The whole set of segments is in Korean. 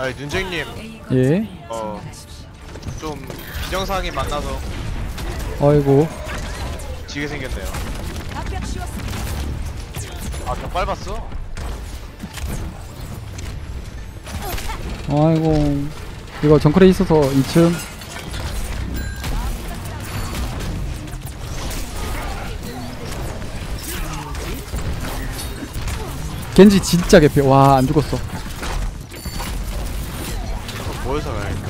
아, 윤쟁님, 예. 좀 비정상이 만나서 아이고. 지게 생겼네요. 아, 저 빨봤어? 아이고. 이거 정크레 있어서 2층. 겐지 진짜 개피. 와, 안 죽었어. 모여서 가야겠다.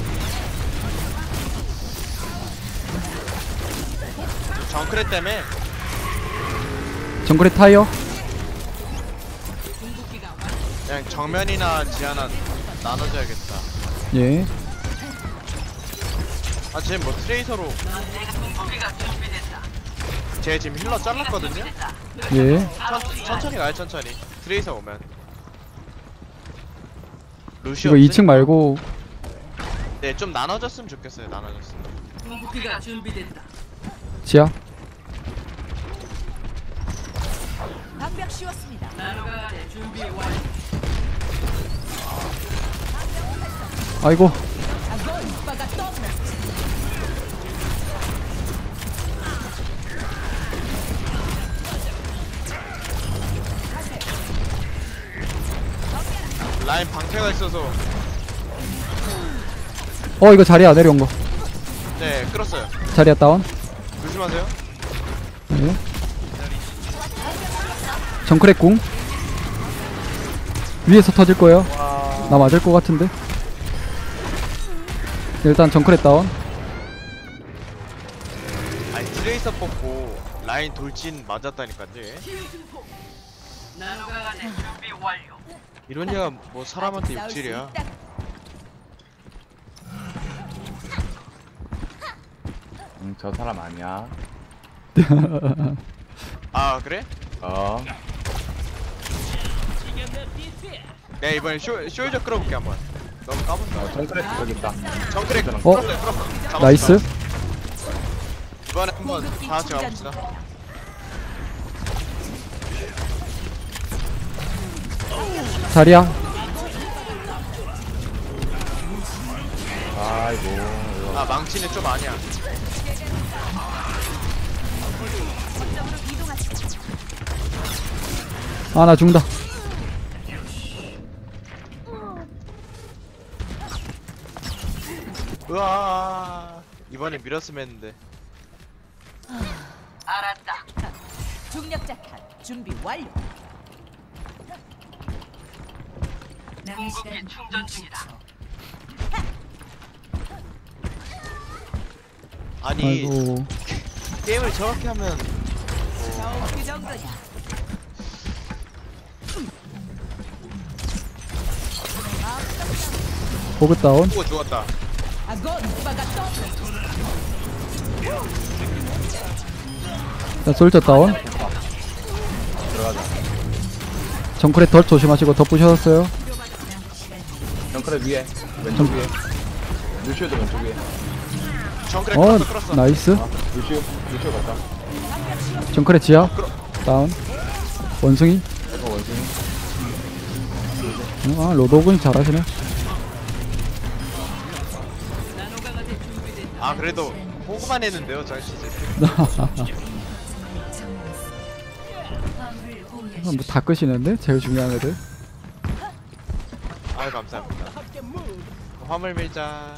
정크레 때문에 정크레 타이어. 그냥 정면이나 지하나 나눠줘야겠다. 예. 아, 쟤 뭐 트레이서로. 쟤 지금 힐러 잘랐거든요? 예. 천천히 가요, 천천히. 트레이서 오면. 루시 이거 2층 말고 네, 좀 나눠졌으면 좋겠어요, 나눠졌으면. 궁극기가 준비됐다. 지하. 방벽 씌웠습니다. 나노가 준비 완료. 아이고. 라인 방패가 있어서. 이거 자리야 내려온 거. 네, 끌었어요. 자리야 다운. 조심하세요. 예. 정크레 궁. 위에서 터질 거예요. 나 맞을 것 같은데. 일단 정크레 다운. 아니, 트레이서 뽑고 라인 돌진 맞았다니까요. 나노가 준비 완료. 이런 얘가 뭐 사람한테 욕질이야. 저 사람 아니야. 아, 그래? 어. 네, 이번엔 쇼일저 끌어볼게 한번. 너무 까본다. 정크레스 여기 있다. 정크레 끌었어요, 끌었어. 잡았어. 나이스. 이번에 한번 다 같이 가봅시다. 자리야. 아이고. 이거. 아, 망치는 좀 아니야. 아, 나 죽는다. 으아, 이번에 밀었으면 했는데. 알았다. 중력자 칸 준비 완료. 궁극기 충전 중이다. 아니, 아이고. 게임을 저렇게 하면 그 정도냐. 보급 다운. 보고 죽었다. 자, 솔저 다운. 들어가자. 정크레 덜 조심하시고 더 부셔졌어요. 정크레 위에. 왼쪽 위에. 루시오도 왼쪽 위에. 정크레 끌었어, 끌었어. 나이스. 루시오 갔다. 정크레 지하. 다운. 원숭이. 이거 원숭이. 아, 로도군 잘하시네. 아, 그래도 호구만 했는데요, 저 시즌. 뭐다 끄시는데? 제일 중요한 애들. 아유, 감사합니다. 화물 밀자.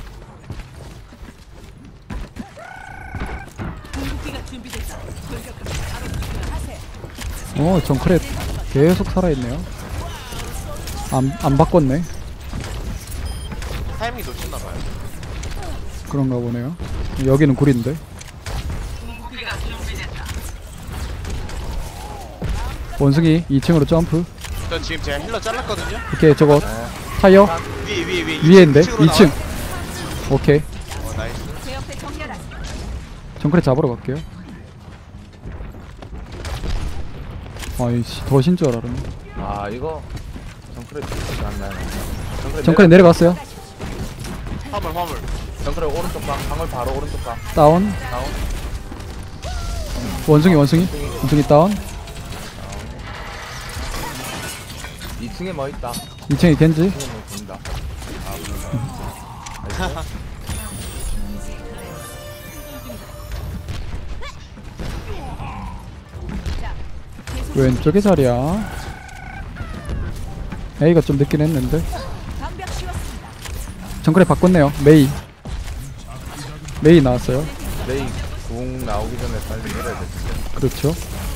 궁극기가 준비됐다. 정크레 계속 살아있네요. 안 바꿨네. 타이밍 놓쳤나봐요. 그런가 보네요. 여기는 구린데. 궁극기가 준비됐다. 원숭이 2층으로 점프. 저 지금 제가 힐러 잘랐거든요? 이렇게 저거 타이어 위에인데 2층. 오케이. 나이스. 제 옆에 정렬한. 정크레 잡으러 갈게요. 아이씨, 더 신 줄 알았네. 아 이거 정크레 죽지 않나요? 정크레 내려갔어요. 화물. 정크레 오른쪽 방. 방울 바로 오른쪽 방. 다운. 다운. 원숭이 다운. 2층에 뭐 있다. 2층에 겐지. 2층에 뭐 겐지. 뛴다. 나이스. 왼쪽에 자리야. A가 좀 늦긴 했는데. 방벽 씌웠습니다. 정글에 바꿨네요. 메이. 메이 나왔어요. 레이 궁 나오기 전에 빨리 내려야 돼. 그렇죠.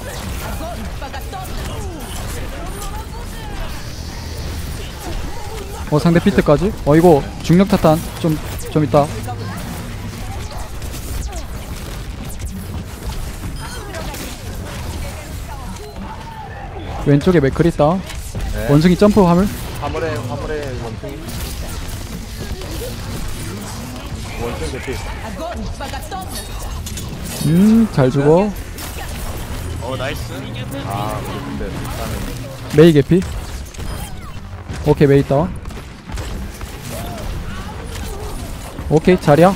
상대 피트까지? 이거 중력 타탄 좀 있다. 왼쪽에 맥클 있다. 네. 원숭이 점프 화물. 화물에 원숭이. 원숭이 대피. 잘 죽어. 나이스. 아, 우리 근데 일단은 메이 개피. 오케이, 메이 다운. 오케이, 자리야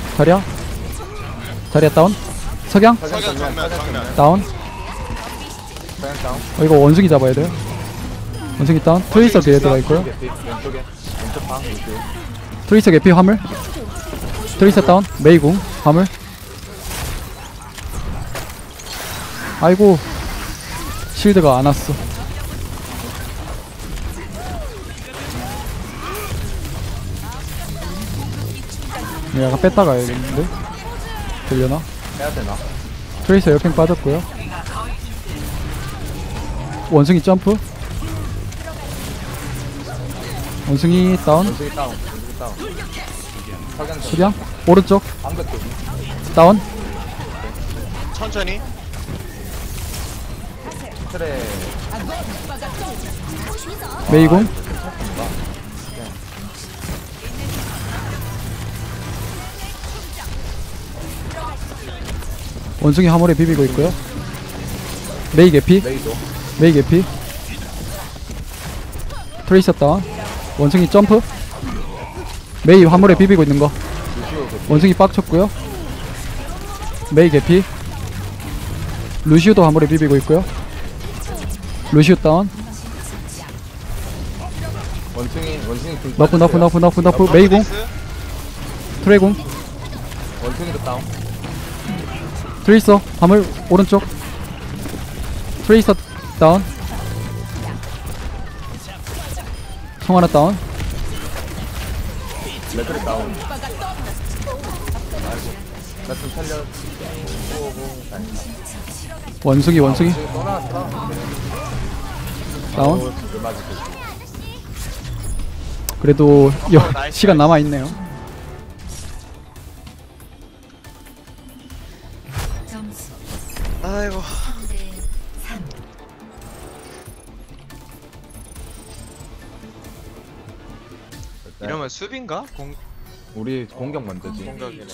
다운. 석양 석양 정면. 다운. 그냥 다운. 이거 원숭이 잡아야 돼요. 원숭이 다운. 트레이서 뒤에 들어가 있고요. 왼쪽에 왼쪽 방 이렇게. 트레이서 개피 화물. 트레이서 다운. 메이궁 화물. 아이고, 실드가 안 왔어. 약간 뺐다 가야겠는데? 들려나? 해야 되나? 트레이서 역행 빠졌고요. 원숭이 점프. 원숭이 다운. 원숭이 다운. 석양 수량 오른쪽 방벽 대피. 다운. 천천히. 트레. 메이공. 원숭이 화물에 비비고 있고요. 메이 개피. 레이도. 메이 개피. 트레이서 다운. 원숭이 점프. 메이 화물에 비비고 있는 거. 루시오 대피. 원숭이 빡쳤고요. 메이 개피. 루시우도 화물에 비비고 있고요. 루시우 다운. 원숭이 궁 너프. 메이공. 트레이공. 원숭이도 다운. 트레이서 화물 오른쪽. 트레이서 다운. 총 하나 다운. 레크리 다운. 아이고. 나 좀 살려. 원숭이 또 나왔어. 다운. 그 맞을 때. 그래도 나이스, 시간 남아 있네요. 점수 아이고. 3대 3. 이러면 수비인가? 우리 공격 먼저지. 공격이네.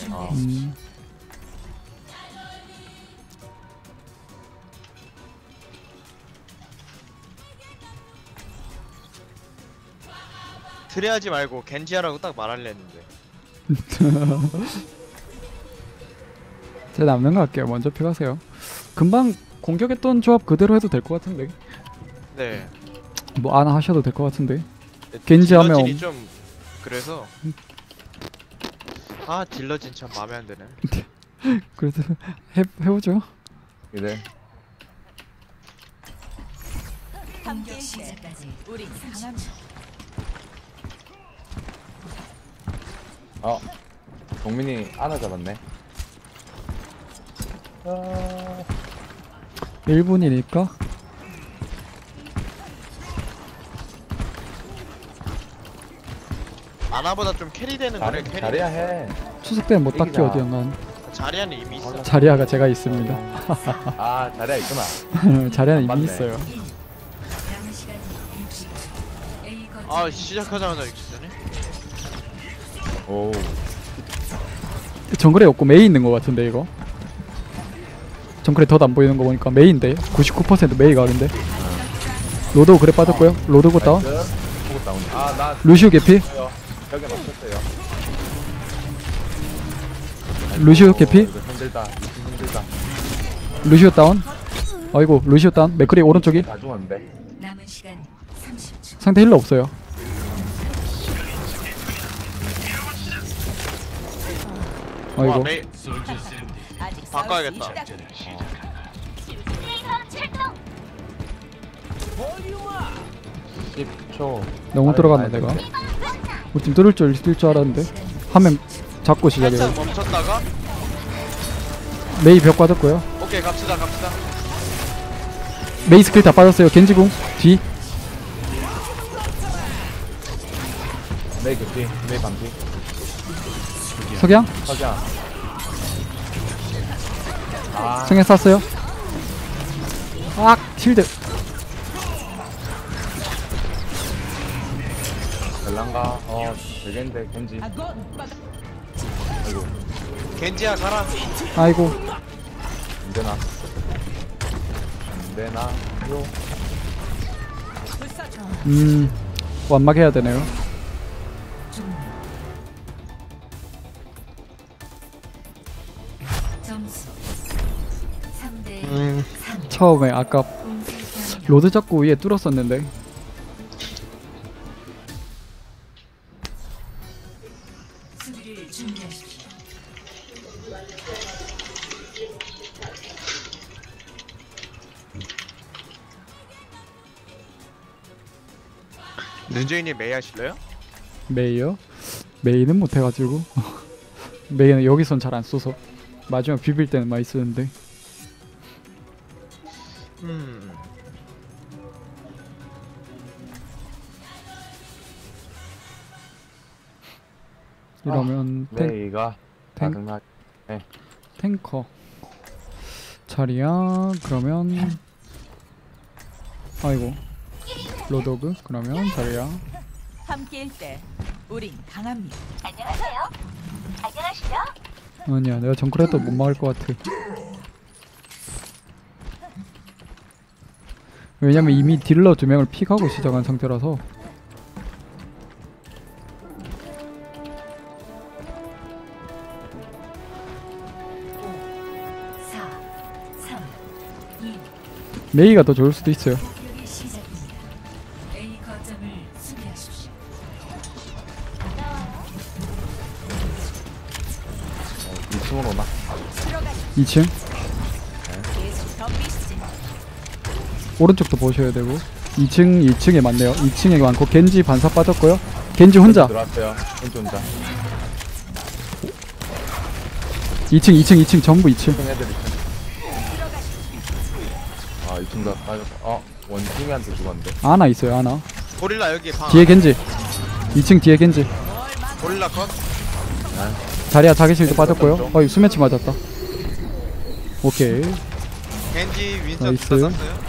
트레하지 말고 겐지하라고 딱 말하려 했는데. 제가 남는 거 할게요. 먼저 픽하세요. 금방 공격했던 조합 그대로 해도 될 것 같은데. 네. 뭐 안 하셔도 될 것 같은데. 겐지 하면 딜러진이 좀 그래서. 딜러진 참 마음에 안 드네. 그래도 해보죠. 이래. 공격 시작까지 우리 강합니다. 동민이 안아 잡았네. 1분이니까 아나보다 좀 캐리되는 거네. 캐리. 잘해야 해. 추석 때는 못 닦기 이기자. 어디언간. 자리안이 이미 있어. 자리아가 제가 있습니다. 잘해야 있구나. 자리아는 이미 맞네. 있어요. 남은 시간 60초. A 거점 시작하자마자 이렇게 되네. 오. 정글에 없고 메이 있는 것 같은데 이거. 정글에 덧 안 보이는 거 보니까 메이인데 99% 메이가 근데. 로드 그래 빠졌고요. 로드고 다운. 보고 다운. 나 루시우 개피. 벽에 맞췄어요. 루시우 개피. 이거 힘들다. 루시우 다운. 아이고 루시우 다운. 맥크리 오른쪽이. 다 죽었는데. 남은 시간 30초. 상대 힐러 없어요. 와 아이고. 메이 아직 바꿔야겠다. 싸울 수 있다. 10초. 너무 들어갔나 내가? 우리 팀 뚫을 줄 있을 줄 알았는데 한 명 잡고 시작해요. 살짝 멈췄다가 메이 벽 빠졌고요. 오케이 갑시다. 메이 스킬 다 빠졌어요. 겐지궁 뒤. 메이 급히. 메이 반피. 석양. 석양. 아, 석양 쐈어요. 악 실드. 벨랑가. 되겠는데, 겐지. 아이고, 겐지야 가라. 아이고. 안 되나? 안 되나? 요. 완막 해야 되네요. 점수 3대 3. 처음에 아까 로드 잡고 위에 뚫었었는데 수비를 준비하십시오. 른주인님 메이 하실래요? 메이요? 메이는 못해가지고 메이는 여기선 잘 안 써서 마지막 비빌 때는 많이 쓰는데 이러면 메이가 탱- 가능하. 탱커 자리야 그러면 아이고 로도그 그러면 자리야 함께일 때 우린 강합니다. 아니야 내가 정크레도 못 막을 것 같아 왜냐면 이미 딜러 2명을 픽하고 시작한 상태라서 4, 3, 2. 메이가 더 좋을 수도 있어요 공격이 시작됩니다. A 거점을 수비하십시오. 2층으로 오나? 2층 계속 덤비시지. 오른쪽도 보셔야 되고 2층에 많네요 2층에 많고 겐지 반사 빠졌고요 겐지 혼자 들어왔어요. 겐지 혼자. 2층 전부 2층 2층 애들 2층. 아, 2층 다 빠졌어. 원숭이한테 죽었는데. 아나 있어요 아나 고릴라 여기 방 뒤에 겐지 2층 뒤에 겐지 고릴라 컷. 자리야 자기 실드 빠졌고요 어이 수매치 맞았다 오케이 겐지 윈서 나이스. 둘다 쐈어요.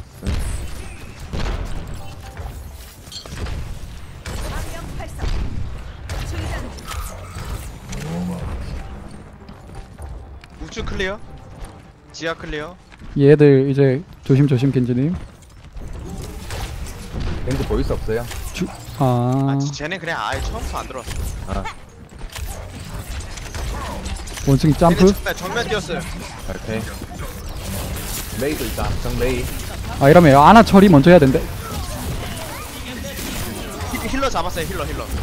우측 클리어. 지하 클리어. 얘들 이제 조심조심 겐지님 겐지 보일 수 없어요. 아 쟤네 그냥 아예 처음부터 안 들어왔어. 원숭이 점프 쟤네 정면 뛰었어요. 오케이. 메이도 있다. 정 메이. 아 이러면 아나 처리 먼저 해야 된대 힐러 잡았어요. 힐러.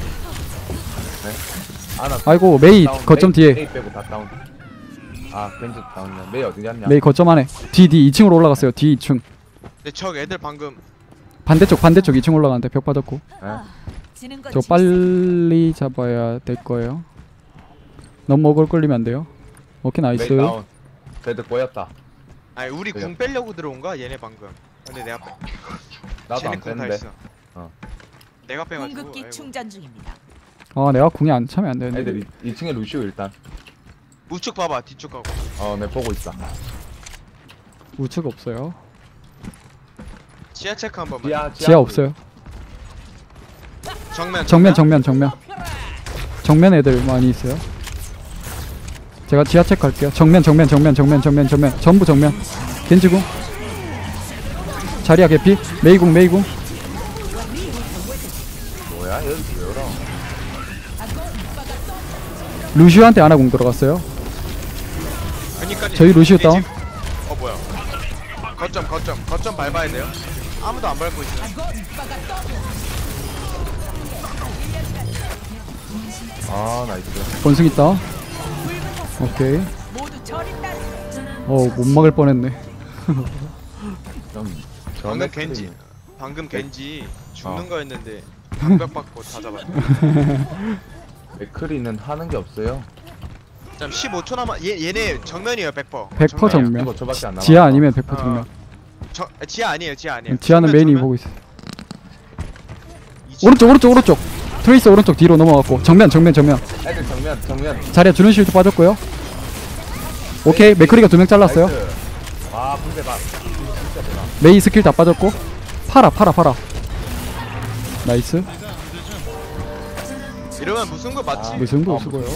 아나. 아이고 메이 다운. 거점 뒤에 메이 빼고 다 다운. 아, 겐지 다운이야. 메이 어디 갔냐? 메이 거점 안에 D 2층으로 올라갔어요 D 2층 근데 저 애들 방금 반대쪽 2층 올라가는데 벽 빠졌고 지는 건 저 빨리 잡아야 될 거예요 너무 오글 끌리면 안 돼요 오케이 나이스 메이 다운. 걔들 보였다. 아니 우리 그래요. 궁 빼려고 들어온 거야 얘네 방금. 근데 내가 나도 쟤네 안 궁 다 뺐는데. 있어. 어. 내가 빼가지고. 궁극기 아이고. 충전 중입니다. 아 내가 궁이 안 차면 안 되는데 애들 2층에 루시오 일단. 우측 봐봐 뒤쪽 가고. 내 보고 있어. 우측 없어요 지하 체크 한 번만. 지하 없어요 정면. 정면 애들 많이 있어요 제가 지하 체크할게요 정면 전부 정면 겐지궁 자리야 개피 메이궁 뭐야? 여기 왜 열어? 루시오한테 아나궁 들어갔어요 그니까 저희 루시오 다운. 뭐야? 거점 밟아야 돼요. 아무도 안 밟고 있어. 아, 나이스. 원숭이 다운 오케이. 모두 저리 따르. 못 막을 뻔했네. 좀 방금 전에 겐지 크림. 방금 겐지 죽는 어. 거였는데 방벽 받고 다 잡았네. 맥크리는 하는 게 없어요. 참 15초 남아. 얘네 정면이에요 100%. 100% 정면. 이거 저밖에 안 남아. 지하 아니면 100% 정면. 지하 아니에요. 지하 아니에요. 지하는 정면, 메인이 정면. 보고 있어. 이층. 오른쪽. 트레이스 오른쪽 뒤로 넘어갔고 정면. 애들 정면. 자리야 주는 실드 빠졌고요. 오케이 맥크리가 2명 잘랐어요. 나이스. 와 분대 봐. 진짜 대박. 메이 스킬 다 빠졌고 팔아. 나이스. 이러면 무슨 거 맞지? 무승부 수고요.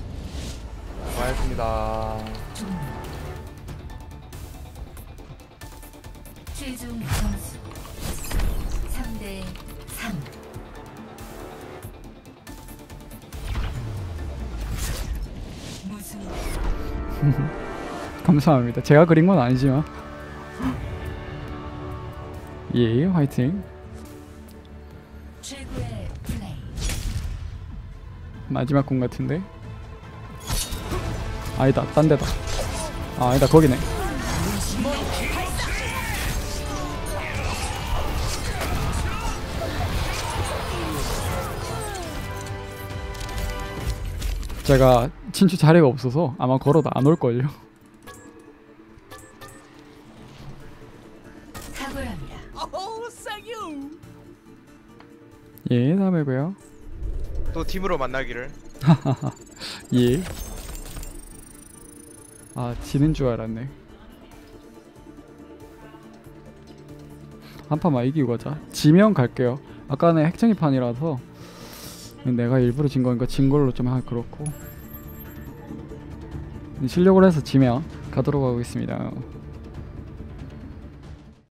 고맙습니다. 최종 점수 3대 3. 무승. 감사합니다. 제가 그린 건 아니지만. 예, 화이팅. 최고의 플레이. 마지막 공 같은데. 아니다, 딴 데다. 아니다, 거기네. 제가 친추 자리가 없어서 아마 걸어도 안 올걸요. 탁월합니다. 어우 쌍유. 예, 다음에 봬요. 또 팀으로 만나기를. 예. 아, 지는 줄 알았네. 한 판만 이기고 가자. 지면 갈게요. 아까는 핵쟁이 판이라서 내가 일부러 진 거니까 진 걸로 좀 하기 그렇고 실력으로 해서 지면 가도록 하겠습니다.